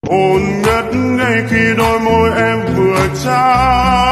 hồn ngất ngây khi đôi môi em vừa trao.